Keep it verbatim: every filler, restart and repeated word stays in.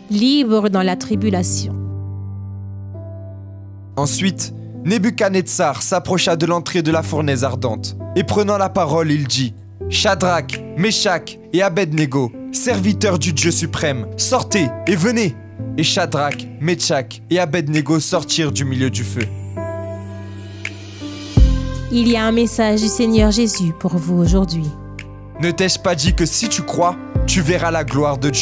libres dans la tribulation. Ensuite, Nebuchadnezzar s'approcha de l'entrée de la fournaise ardente, et prenant la parole, il dit : Shadrach, Meshach et Abednego, serviteurs du Dieu suprême, sortez et venez. Et Shadrach, Meshach et Abednego sortirent du milieu du feu. Il y a un message du Seigneur Jésus pour vous aujourd'hui. Ne t'ai-je pas dit que si tu crois, tu verras la gloire de Dieu ?